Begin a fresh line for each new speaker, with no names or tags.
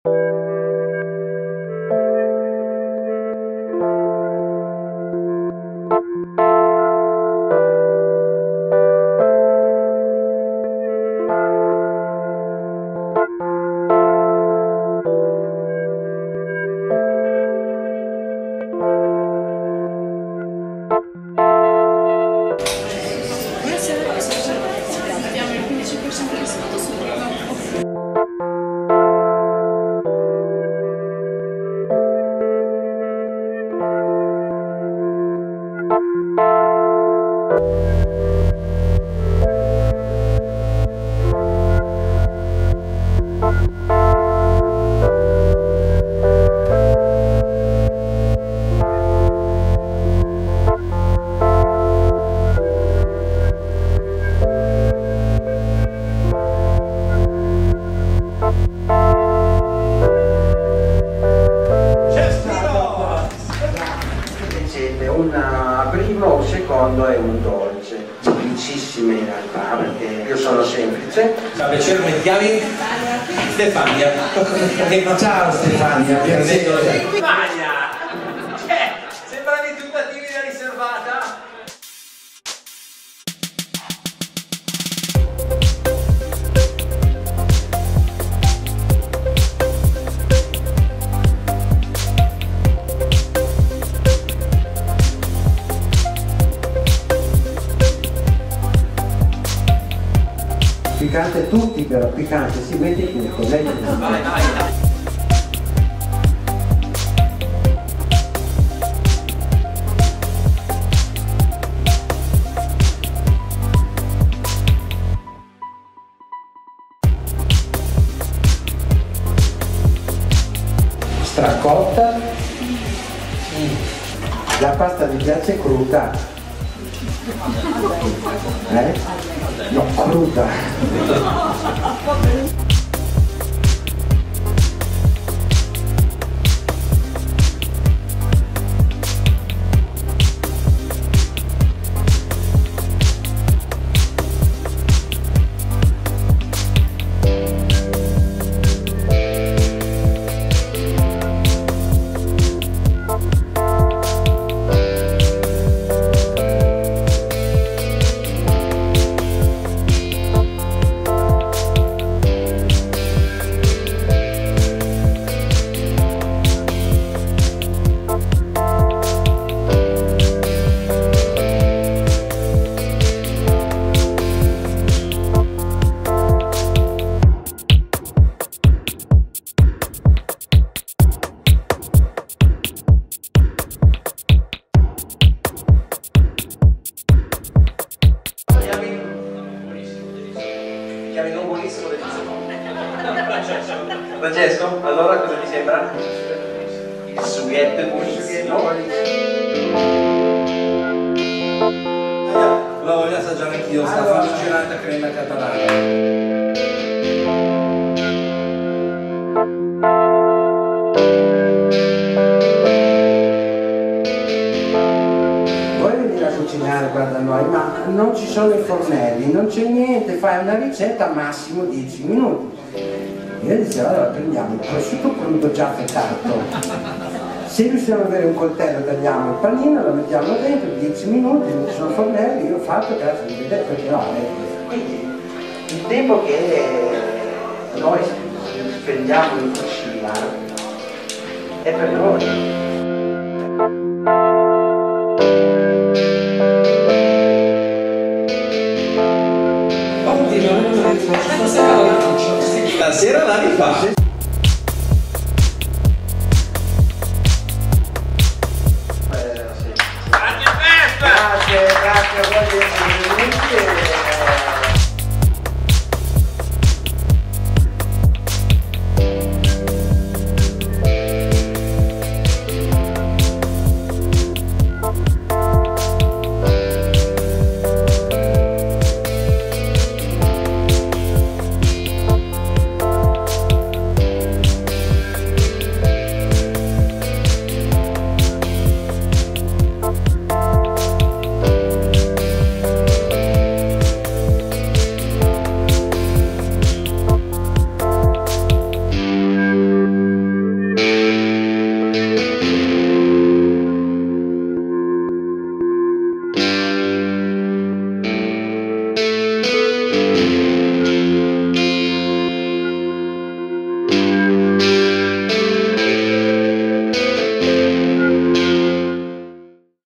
Una prima, un secondo e un dolce, semplicissime in realtà, perché io sono semplice.
Ciao, piacere, mi chiami? Stefania.
Ciao Stefania, piacere.
Stefania! Sembrano i tentativi da riservata.
Piccante tutti però, piccante, si mette tutto, metti tutto.
Vai, vai.
Stracotta. La pasta mi piace cruda. No, cruda.
Chiami non buonissimo del Francesco, allora cosa mi sembra? Il sughetto è buonissimo. La voglio assaggiare anch'io, sta farcinata crema catalana.
Cucinare, guarda noi, ma non ci sono i fornelli, non c'è niente, fai una ricetta massimo 10 minuti. Io dicevo, allora prendiamo il prosciutto crudo già affettato, se riusciamo ad avere un coltello tagliamo il panino, lo mettiamo dentro 10 minuti, non ci sono fornelli, io ho fatto, grazie di vedere, perché no, quindi il tempo che noi spendiamo in cucina è per noi.
Stasera la rifà.
Grazie a voi di essere venuti. Thank